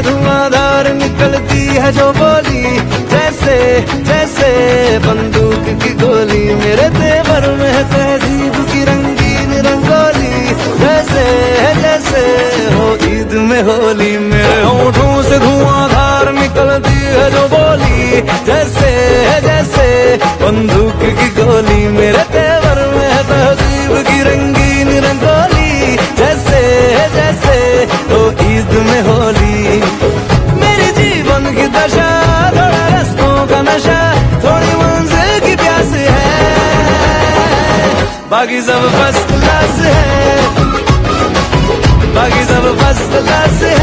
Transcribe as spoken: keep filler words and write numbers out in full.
से धुआंधार निकलती है जो बोली, जैसे जैसे बंदूक की गोली। मेरे तेवर में है तहजीब की रंगीन रंगोली, जैसे जैसे हो ईद में होली। मेरे होठों से धुआंधार निकलती है जो बोली, जैसे जैसे बंदूक की गोली। मेरे तेवर में है तहजीब की रंगीन रंगोली, जैसे जैसे हो ईद में होली। मेरी जीवन की दशा थोड़ा रस्तों का नशा, थोड़ी मंजिल की प्यास है, बाकी सब फर्स्ट क्लास है, बाकी सब फर्स्ट क्लास है।